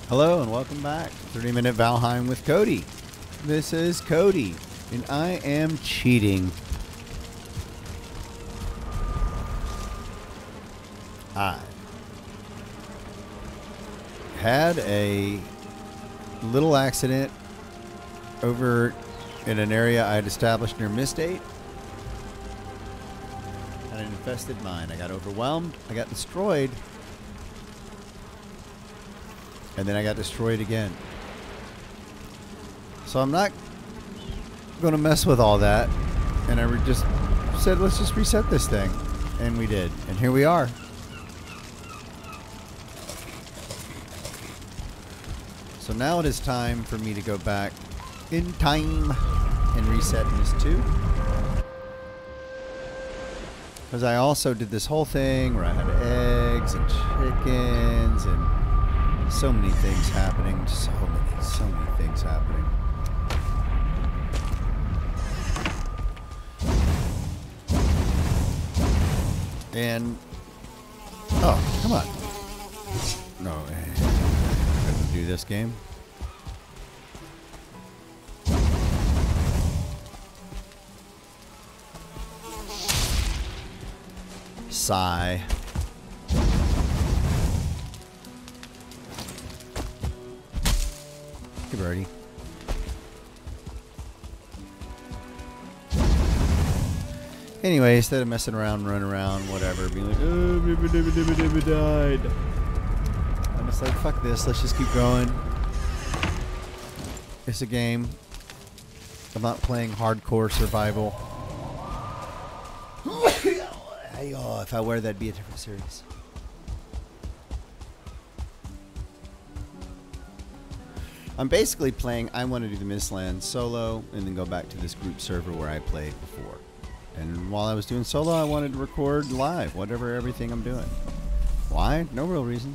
Hello and welcome back to 30-Minute Valheim with Cody. This is Cody, and I am cheating. I had a little accident over in an area I had established near Mist-8. Had an infested mine. I got overwhelmed. I got destroyed. And then I got destroyed again. So I'm not going to mess with all that. And I just said, let's just reset this thing. And we did. And here we are. So now it is time for me to go back in time and reset Mist 2. Because I also did this whole thing where I had eggs and chickens and so many things happening. So many things happening. And oh, come on. No, I couldn't do this game. Sigh. Hey, birdie. Anyway, instead of messing around, running around, whatever, being like, oh, died. I'm just like, fuck this, let's just keep going. It's a game. I'm not playing hardcore survival. Oh, if I were, that'd be a different series. I'm basically playing, I want to do the mistlands solo and then go back to this group server where I played before. And while I was doing solo, I wanted to record live, everything I'm doing. Why? No real reason.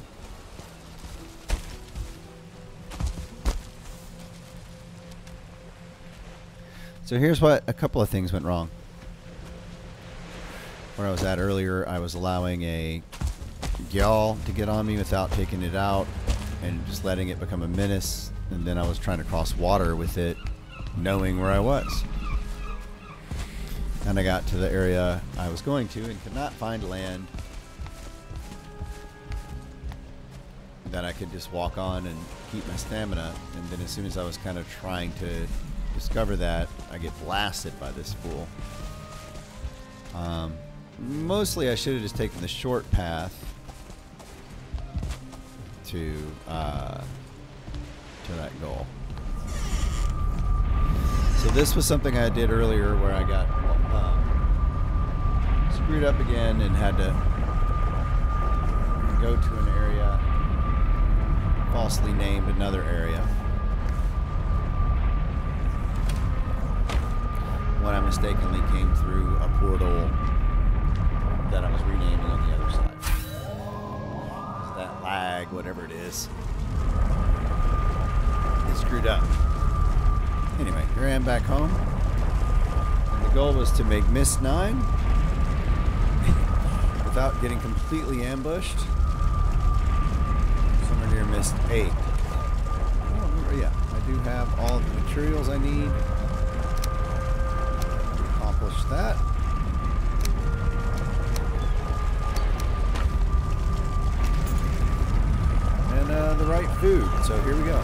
So here's what a couple of things went wrong. Where I was at earlier, I was allowing a gyal to get on me without taking it out and just letting it become a menace. And then I was trying to cross water with it, knowing where I was. And I got to the area I was going to and could not find land that I could just walk on and keep my stamina. And then as soon as I was kind of trying to discover that, I get blasted by this fool. Mostly I should have just taken the short path to that goal. So this was something I did earlier where I got screwed up again and had to go to an area, falsely named another area, when I mistakenly came through a portal that I was renaming on the other side. It's that lag, whatever it is. It screwed up. Anyway, here I am back home. And the goal was to make Mist 9 without getting completely ambushed. Somewhere near Mist 8. Oh, yeah, I do have all the materials I need to accomplish that. And the right food. So here we go.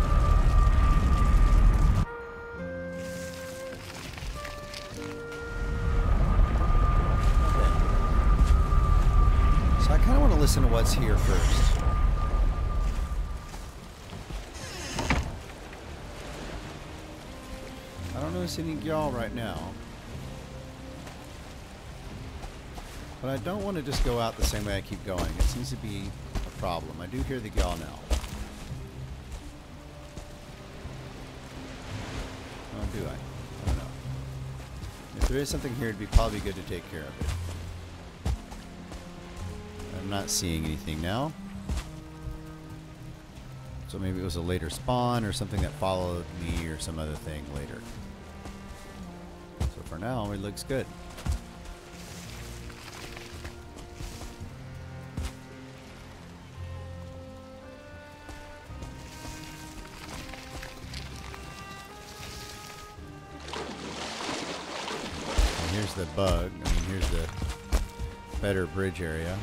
Listen to what's here first. I don't notice any gyal right now. But I don't want to just go out the same way I keep going. It seems to be a problem. I do hear the gyal now. Oh, do I? I don't know. If there is something here, it'd be probably good to take care of it. I'm not seeing anything now. So maybe it was a later spawn or something that followed me or some other thing later. So for now, it looks good. the bug. I mean, here's the better bridge area.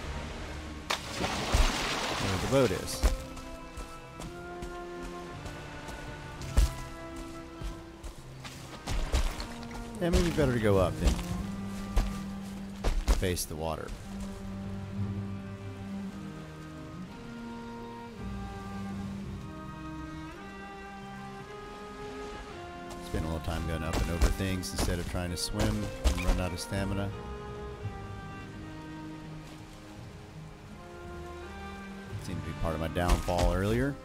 Where the boat is. Yeah, maybe better to go up than face the water. Spend a little time going up and over things instead of trying to swim and run out of stamina. Seemed to be part of my downfall earlier.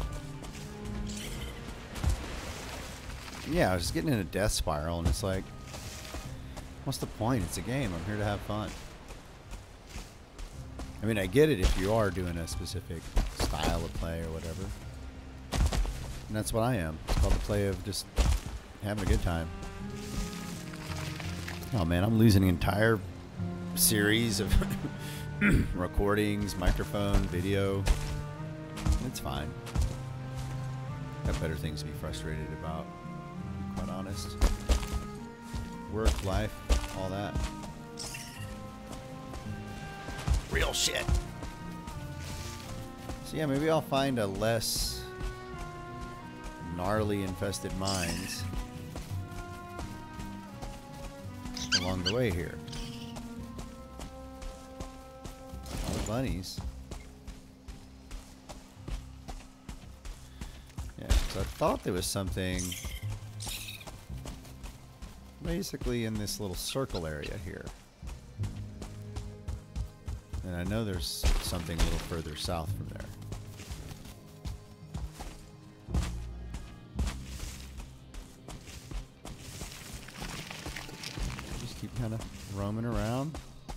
Yeah, I was just getting in a death spiral, and it's like, what's the point? It's a game. I'm here to have fun. I mean, I get it if you are doing a specific style of play or whatever. And that's what I am. It's called the play of just having a good time. Oh man, I'm losing an entire series of recordings, microphone, video. It's fine. Got better things to be frustrated about, to be quite honest. Work, life, all that. Real shit. So yeah, maybe I'll find a less gnarly infested mines along the way here. All the bunnies. Yeah, so I thought there was something basically in this little circle area here. And I know there's something a little further south from there. Just keep kind of roaming around.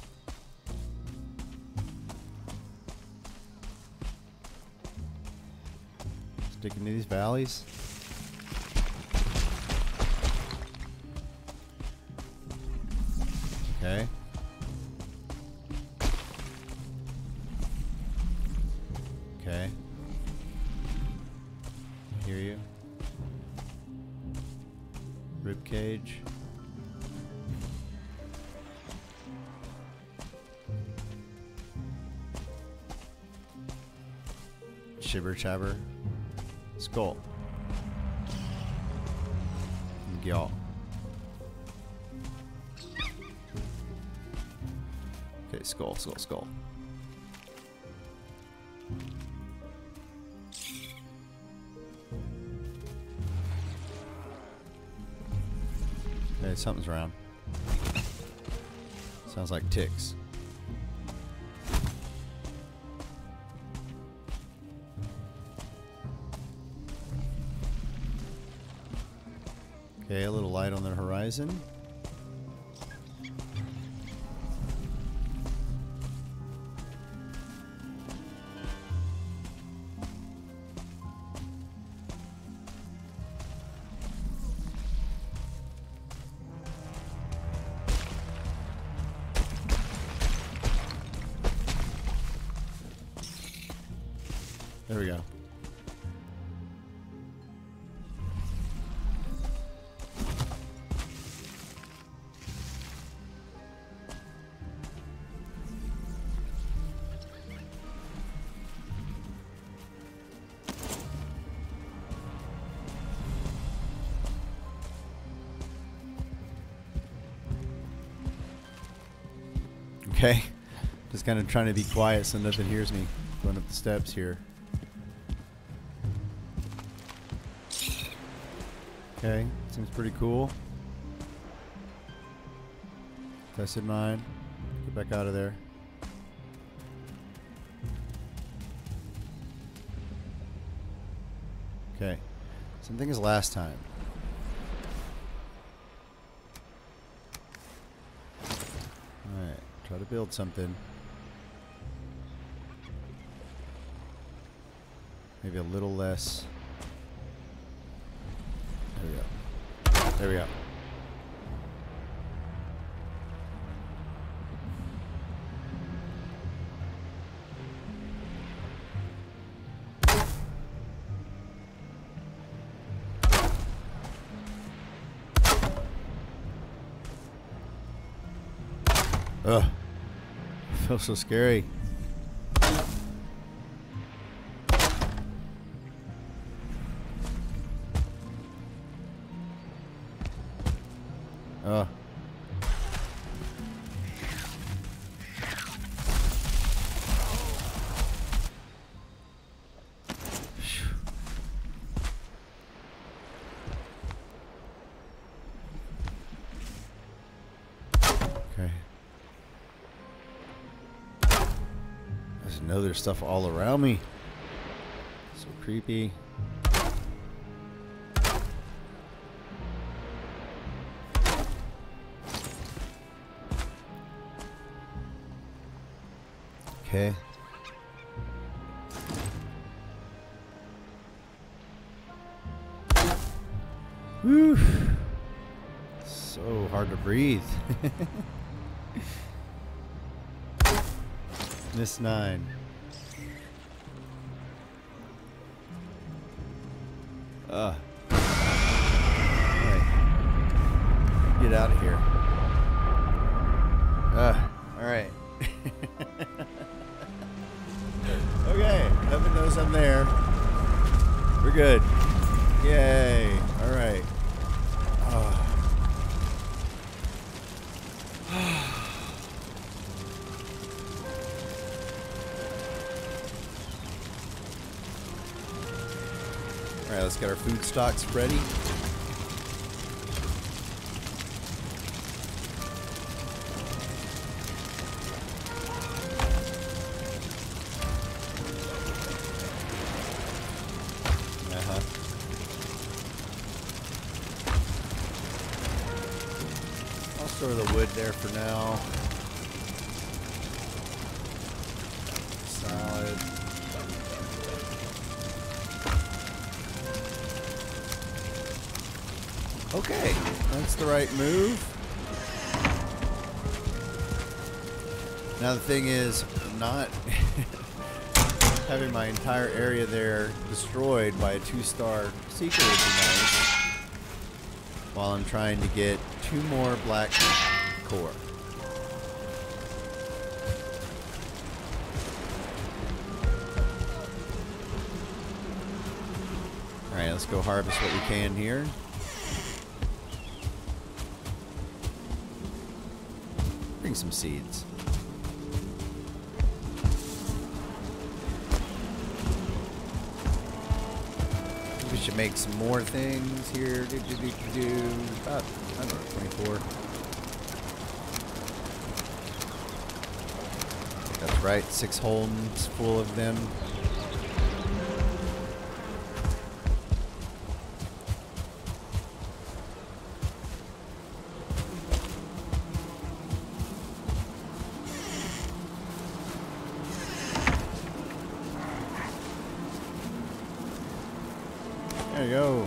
Sticking to these valleys. Okay. Okay. I hear you. Rib cage. Shibber chabber. Skull. Gyaw. Okay, skull, skull, skull. Okay, something's around. Sounds like ticks. Okay, a little light on the horizon. There we go. Okay, just kind of trying to be quiet so nothing hears me going up the steps here. Okay, seems pretty cool. Tested mine. Get back out of there. Okay, same thing as last time. Alright, try to build something. Maybe a little less. There we go. There we go. Ugh. Feels so scary. Ugh. Okay. There's another stuff all around me. So creepy. Okay. Whew. So hard to breathe. Miss 9. Alright. Get out of here. Alright. Okay, nothing knows I'm there. We're good. Yay. Alright. Alright, let's get our food stocks ready. I'll store the wood there for now. Solid. Okay, that's the right move. Now the thing is, not having my entire area there destroyed by a 2-star seeker would be nice. While I'm trying to get 2 more black core. Alright, let's go harvest what we can here. Bring some seeds. We should make some more things here. About, I don't know, 24. That's right, 6 holes full of them. There you go.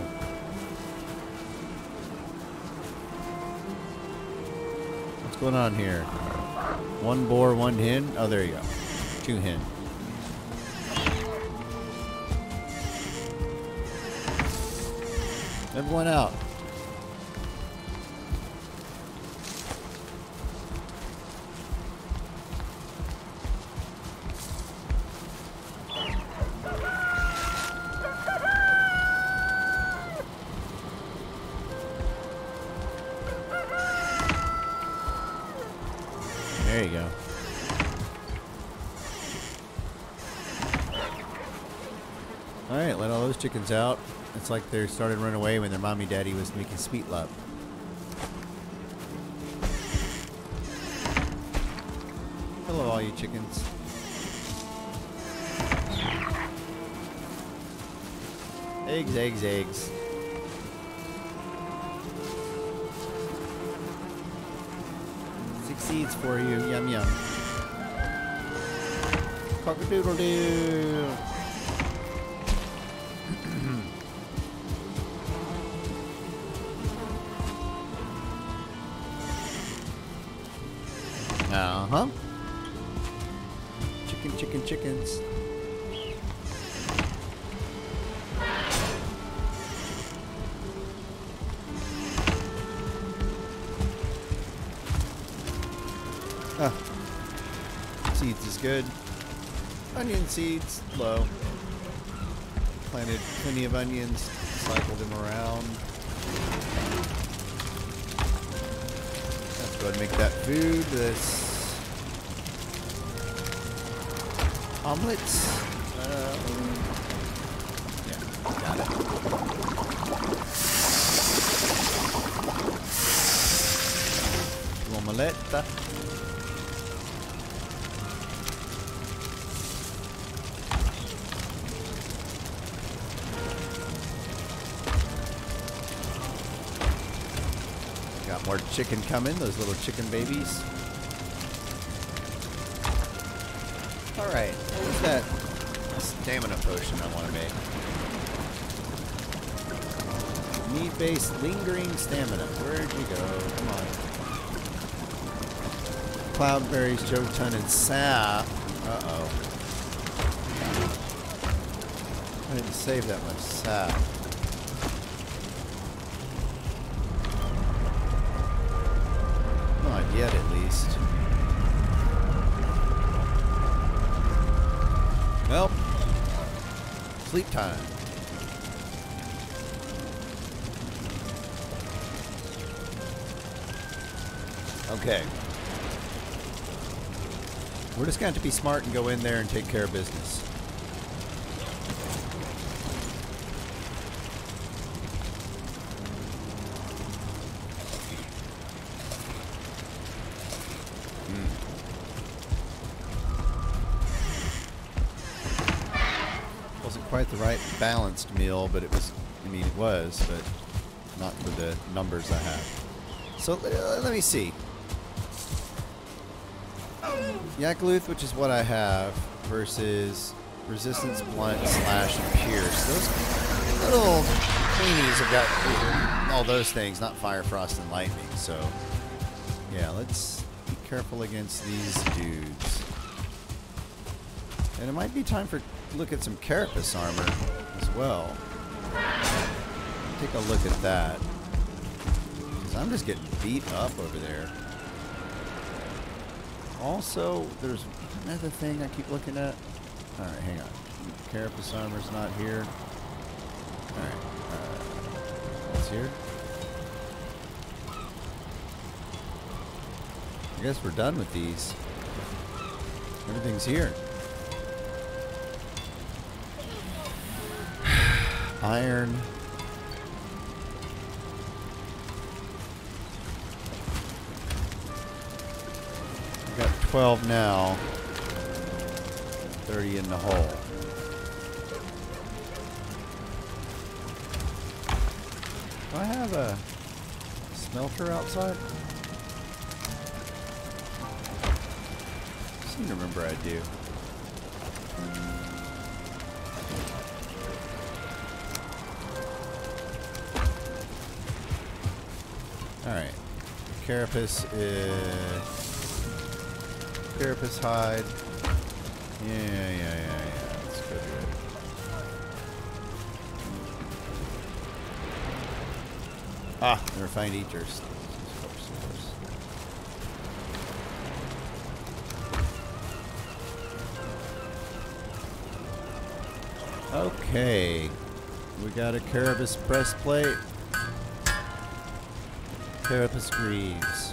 What's going on here? 1 boar, 1 hen? Oh, there you go. 2 hen. Everyone out. There you go. Alright, let all those chickens out. It's like they started running away when their mommy daddy was making sweet love. Hello, all you chickens. Eggs, eggs, eggs. Seeds for you. Yum, yum. Cock-a-doodle-doo. Uh-huh. Chicken, chicken, chickens. Seeds is good. Onion seeds, low. Planted plenty of onions, cycled them around. Let's go ahead and make that food. This omelets. Yeah, got it. Omelette. Got more chicken coming, those little chicken babies. Alright, what was that stamina potion I want to make? Meat-based lingering stamina. Where'd you go? Come on. Cloudberries, Jotun, and sap. Uh-oh. I didn't save that much sap. Not yet, at least. Well, sleep time. Okay. We're just going to have to be smart and go in there and take care of business. Wasn't quite the right balanced meal, but it was, I mean, it was, but not for the numbers I have. So let me see. Yakluth, which is what I have, versus resistance, blunt, slash, and pierce. Those little weenies have got all those things, not fire, frost, and lightning. So, yeah, let's be careful against these dudes. And it might be time for look at some carapace armor as well. Take a look at that. Because I'm just getting beat up over there. Also, there's another thing I keep looking at. Alright, hang on. Carapace armor's not here. Alright. What's here? I guess we're done with these. Everything's here. Iron. Got 12 now. 30 in the hole. Do I have a smelter outside? I seem to remember I do. Alright. Carapace is... Carapace hide. Yeah. Let's go do it. Ah, refined ethers. Okay. We got a Carapace breastplate. Carapace greaves.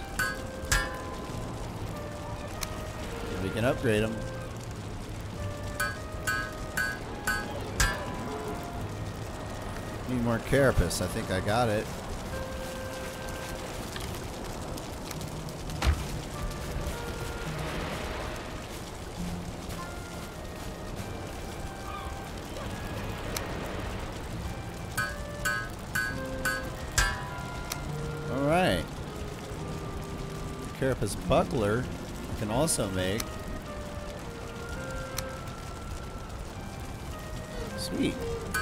We can upgrade them. Need more carapace. I think I got it. All right. Carapace buckler I can also make. Sweet.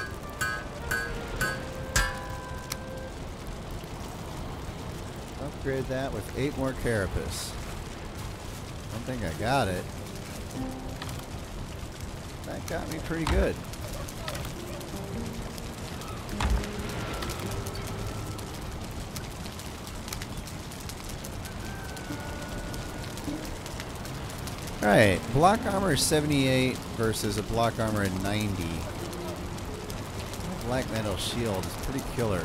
Upgrade that with 8 more carapace. I don't think I got it. That got me pretty good. Alright, block armor 78 versus a block armor 90. Black metal shield is pretty killer.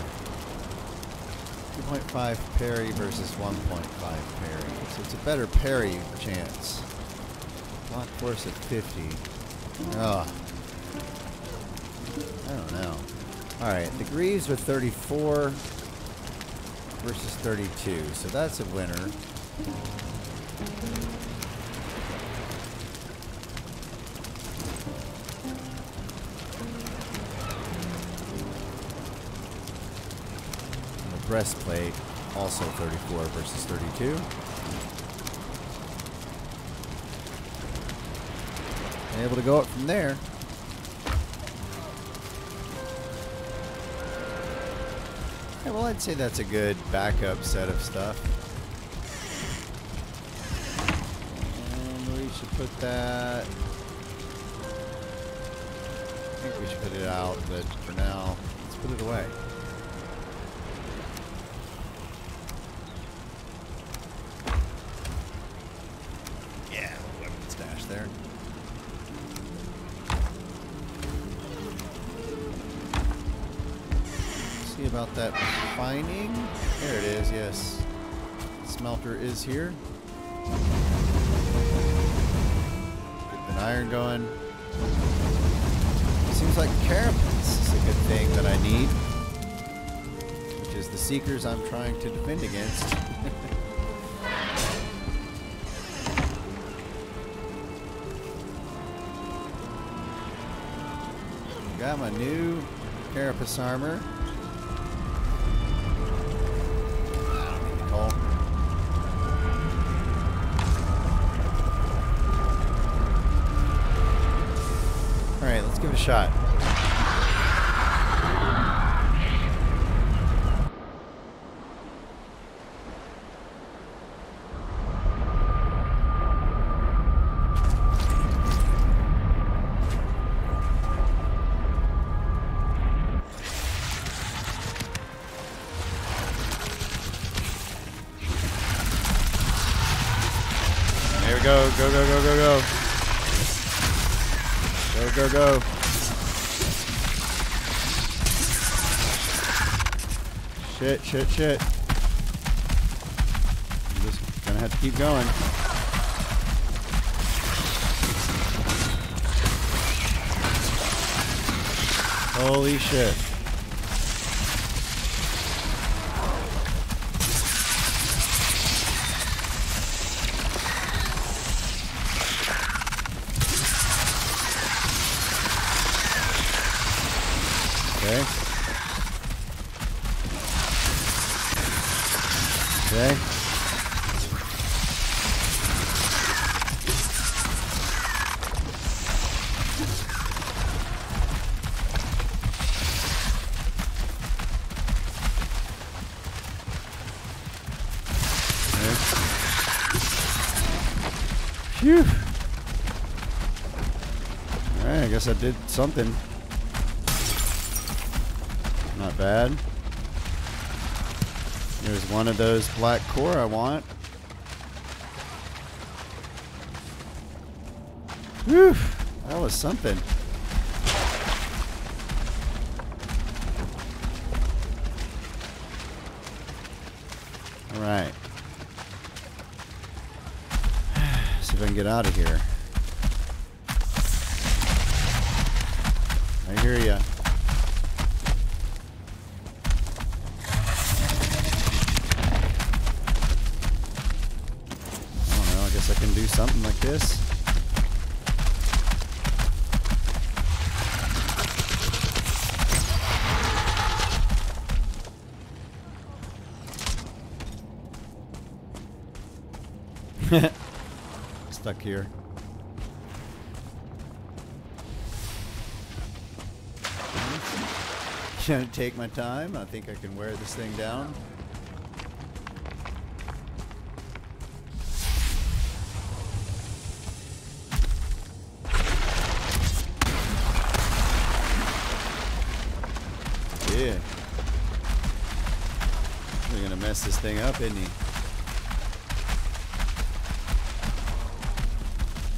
2.5 parry versus 1.5 parry. So it's a better parry chance. Block force at 50. Ugh. I don't know. Alright, the greaves are 34 versus 32. So that's a winner. Breastplate, also 34 versus 32. And able to go up from there. Yeah, well, I'd say that's a good backup set of stuff. We should put that... I think we should put it out, but for now, let's put it away. There. See about that refining. There it is, yes. Smelter is here. Get the iron going. Seems like carapace is a good thing that I need. Which is the seekers I'm trying to defend against. Got my new carapace armor. I don't need the coal. Alright, let's give it a shot. Go, go, go, go, go, go. Go, go, go. Shit, shit, shit. I'm just gonna have to keep going. Holy shit. Okay. Okay. Phew. Alright, I guess I did something. Not bad. There's one of those black core I want. Whew, that was something. All right. See if I can get out of here. I hear ya. I can do something like this. Stuck here. Gonna take my time. I think I can wear this thing down. Yeah. We're gonna mess this thing up, isn't he?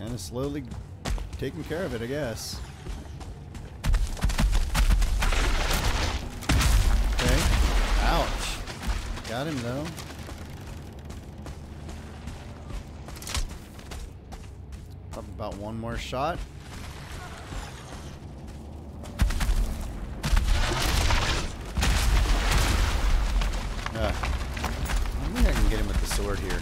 kind of slowly taking care of it, I guess. Okay. Ouch. Got him, though. Probably about one more shot. I think I can get him with the sword here.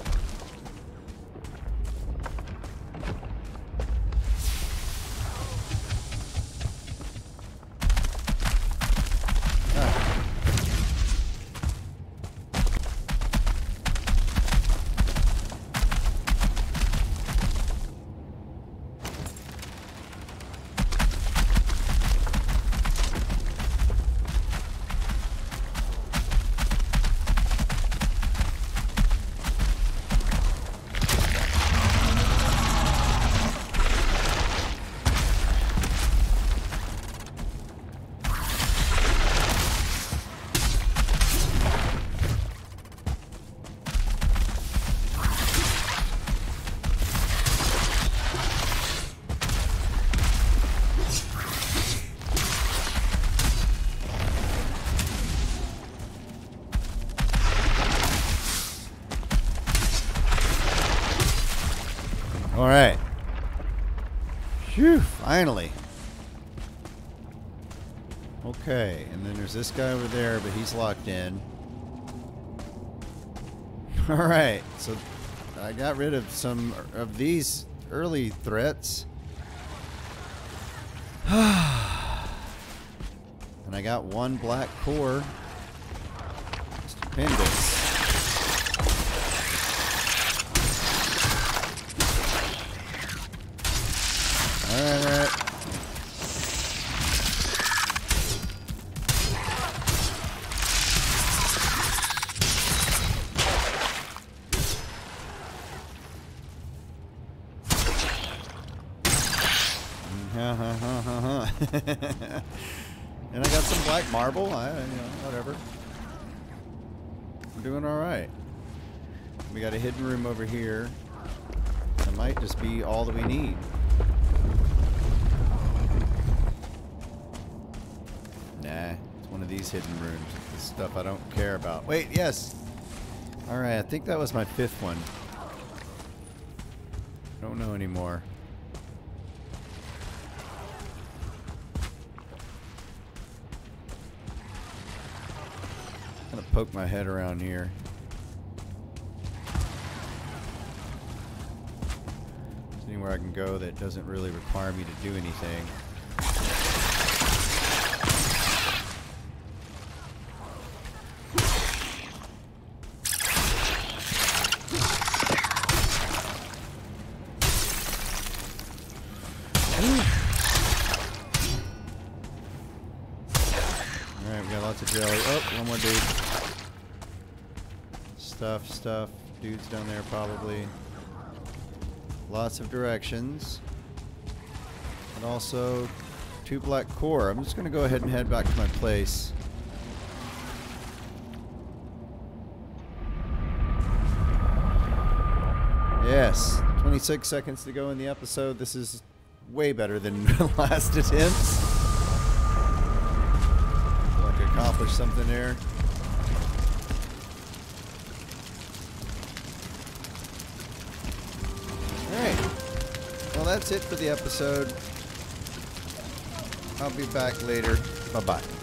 All right. Phew, finally. Okay, and then there's this guy over there, but he's locked in. All right, so I got rid of some of these early threats. And I got one black core. Stupendous. Alright. And I got some black marble. Whatever. I'm doing alright. We got a hidden room over here. That might just be all that we need. Nah, it's one of these hidden rooms. This stuff I don't care about. Wait, yes! Alright, I think that was my 5th one. Don't know anymore. I'm gonna poke my head around here. Is there anywhere I can go that doesn't really require me to do anything? Alright, we got lots of jelly. Oh, one more dude. Stuff. Dudes down there probably. Lots of directions. And also 2 black core. I'm just going to go ahead and head back to my place. Yes, 26 seconds to go in the episode. This is way better than last attempts. Like I accomplished something there. Alright. Well, that's it for the episode. I'll be back later. Bye-bye.